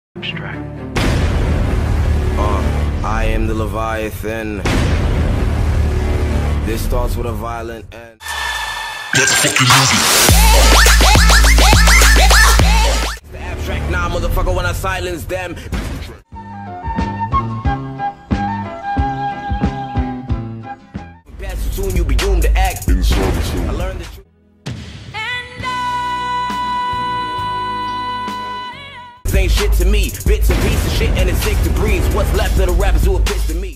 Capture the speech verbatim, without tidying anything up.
Abstract. Uh, I am the Leviathan. This starts with a violent end. Let's fucking move it. The abstract now, motherfucker, when I silence them. Best soon you be doomed to act in servitude. I learned the truth. Ain't shit to me, bits and pieces of shit and it sticks to breeze. What's left of the rappers who are pissed to me?